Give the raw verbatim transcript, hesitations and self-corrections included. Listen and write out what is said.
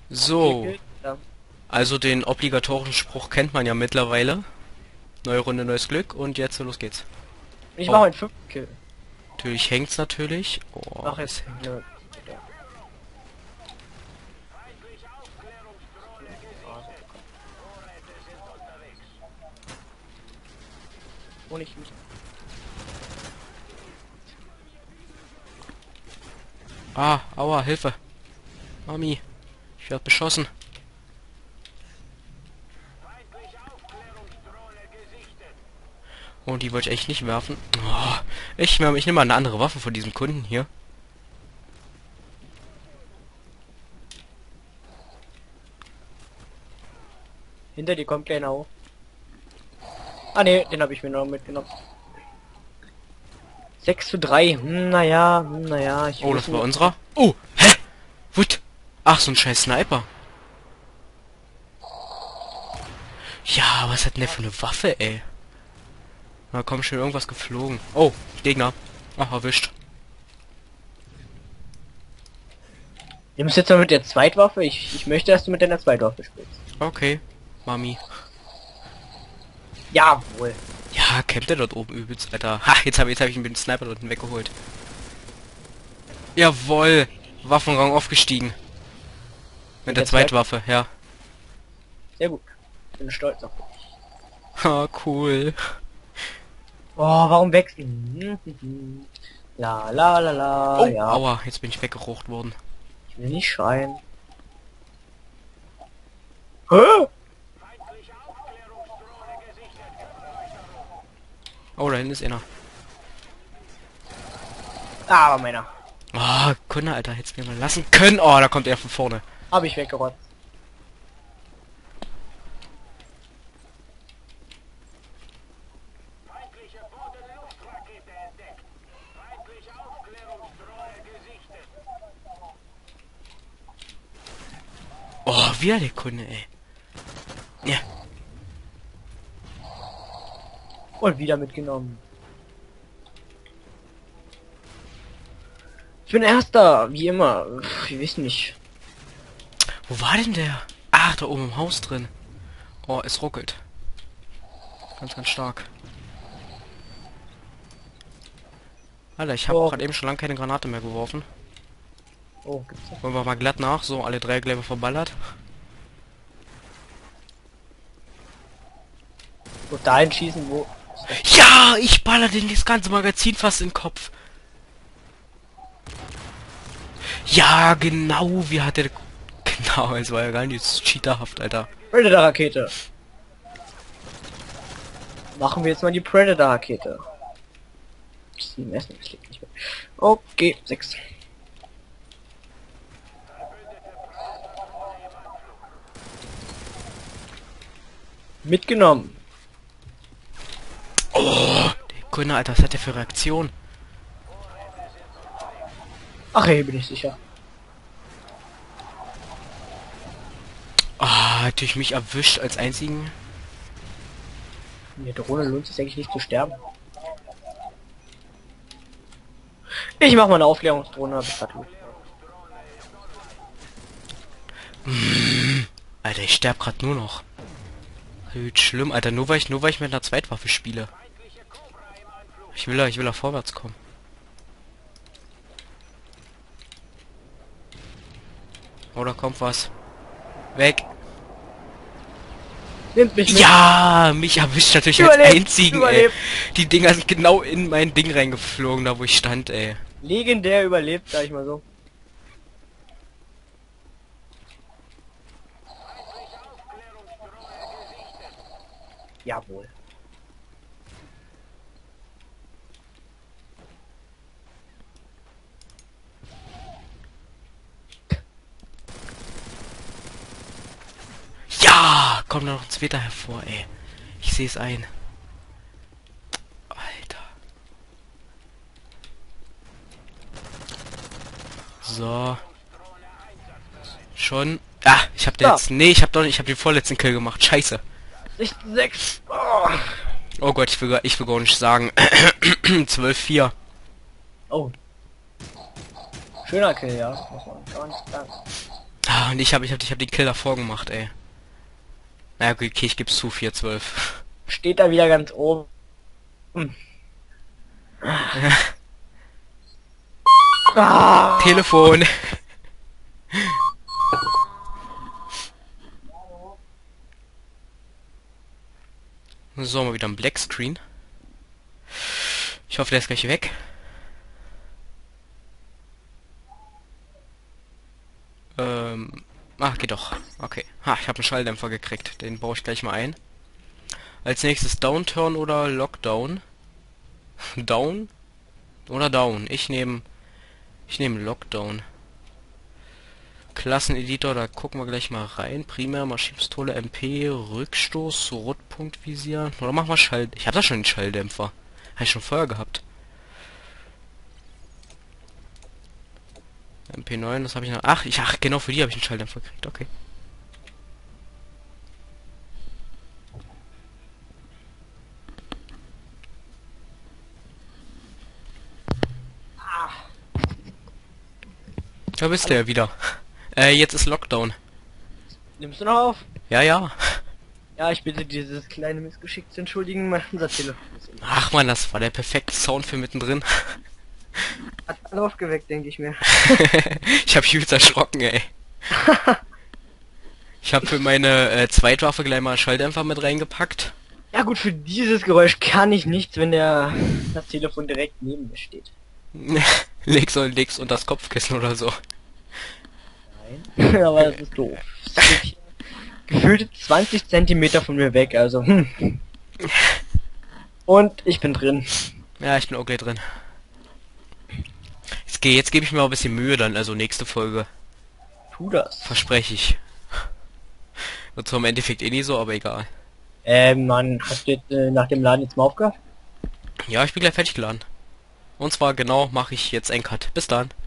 So, also den obligatorischen Spruch kennt man ja mittlerweile. Neue Runde, neues Glück und jetzt los geht's. Ich Oh. mache einen fünften Kill. Natürlich hängt's natürlich. Oh, Mach jetzt. Ne. Und ich mich. Ah, aua, Hilfe. Mami, ich werde beschossen. Und die wollte ich echt nicht werfen. Oh, ich, ich nehme mal eine andere Waffe von diesem Kunden hier. Hinter dir kommt gleich auch. Ah ne, den habe ich mir noch mitgenommen. sechs zu drei. Hm, naja, hm, naja. Ich Oh, das war unserer. Oh, hä? What? Ach, so ein scheiß Sniper. Ja, was hat denn der für eine Waffe, ey? Na komm, schon irgendwas geflogen. Oh, Gegner. Ach, erwischt. Du musst jetzt mal mit der Zweitwaffe. Ich, ich möchte, dass du mit deiner Zweitwaffe spielst. Okay, Mami. Jawohl. Ja, kämpft er dort oben übelst, Alter. Ha, jetzt habe jetzt hab ich ihn mit dem Sniper dort unten weggeholt. Jawohl. Waffenrang aufgestiegen. Mit, Mit der der Zweitwaffe, ja. Sehr gut. Bin stolz auf dich. Ha, cool. Oh, warum wechseln? Hm, La la la la. Oh, ja. aua, jetzt bin ich weggerucht worden. Ich will nicht schreien. Hä? Oh, da hinten ist einer. Ah, aber meiner. Oh, Kunde, Alter, hättest mir mal lassen können. Oh, da kommt er von vorne. Hab ich weggerotzt. Oh, wieder der Kunde, ey. Ja. Und wieder mitgenommen. Ich bin Erster, wie immer. Pff, ich weiß nicht. Wo war denn der? Ach, da oben im Haus drin. Oh, es ruckelt. Ganz, ganz stark. Alter, ich habe Oh. gerade eben schon lange keine Granate mehr geworfen. Oh, gibt's das? Wollen wir mal glatt nach, so alle drei Gläser verballert. Wo dahin schießen, wo... Ja, ich baller den das ganze Magazin fast in den Kopf. Ja, genau, wie hat der... Genau, es war ja gar nicht cheaterhaft, Alter. Predator-Rakete. Machen wir jetzt mal die Predator-Rakete. sieben Essen, das liegt nicht mehr. Okay, sechs. Mitgenommen. Oh, der Kunde, Alter, was hat der für Reaktion? Ach, hey, bin ich sicher. Ah, hat durch mich erwischt als einzigen. In der Drohne lohnt es sich eigentlich nicht zu sterben. Ich mach mal eine Aufklärungsdrohne, hab ich grad gut. Alter, ich sterb grad nur noch. Hüt, schlimm, Alter, nur weil ich nur weil ich mit einer Zweitwaffe spiele. Ich will da, ich will da vorwärts kommen. Oh, da kommt was. Weg. Nimmt mich mit. Ja, mich erwischt natürlich als Überlebt, einzigen, ey. überlebt. Die Dinger sind genau in mein Ding reingeflogen, da wo ich stand, ey. Legendär überlebt, sag ich mal so. Jawohl. Ja, kommt da noch ein zweiter hervor, ey. Ich sehe es ein. Alter. So. Schon. Ah, ich hab Ja. jetzt. Nee, ich hab doch nicht. Ich hab den vorletzten Kill gemacht. Scheiße. sechs. Oh. Oh Gott, ich will, gar- ich will gar nicht sagen. zwölf vier. Oh. Schöner Kill, ja. Muss man gar nicht sagen. Ah, Ah, und ich habe ich hab, ich hab den Kill davor gemacht, ey. Na gut, okay, ich geb's zu, vier zwölf. Steht da wieder ganz oben. Ah. Telefon. So, mal wieder ein Black Screen. Ich hoffe, der ist gleich weg. Ähm, ach, geht doch. Okay. Ha, ich habe einen Schalldämpfer gekriegt. Den baue ich gleich mal ein. Als nächstes Downturn oder Lockdown. Down oder Down. Ich nehme ich nehme Lockdown. Klasseneditor, da gucken wir gleich mal rein. Primär, Maschinenpistole, M P, Rückstoß, Rotpunktvisier. Oder machen wir Schall... Ich habe da schon einen Schalldämpfer. Habe ich schon vorher gehabt. M P neun, das habe ich noch... Ach, ich, ach, genau für die habe ich einen Schalldämpfer gekriegt. Okay. Da bist du ja wieder. Äh, jetzt ist Lockdown. Nimmst du noch auf? Ja, ja. Ja, ich bitte dieses kleine Missgeschick zu entschuldigen, mein unser Telefon ist Ach man, das war der perfekte Sound für mittendrin. hat alle aufgeweckt, denke ich mir. Ich habe übelst erschrocken, ey. Ich habe für meine äh, Zweitwaffe gleich mal Schalldämpfer mit reingepackt. Ja gut, für dieses Geräusch kann ich nichts, wenn der das Telefon direkt neben mir steht. leg's und leg's unter das Kopfkissen oder so. Nein. Aber das ist doof. Das steht gefühlt zwanzig Zentimeter von mir weg, also hm. Und ich bin drin. Ja, ich bin auch gleich drin. Jetzt, geh, jetzt gebe ich mir auch ein bisschen Mühe dann, also nächste Folge. Tu das. Verspreche ich. Wird zwar im Endeffekt eh nie so, aber egal. Ähm, Mann, hast du jetzt äh, nach dem Laden jetzt mal aufgehört? Ja, ich bin gleich fertig geladen. Und zwar genau mache ich jetzt einen Cut. Bis dann.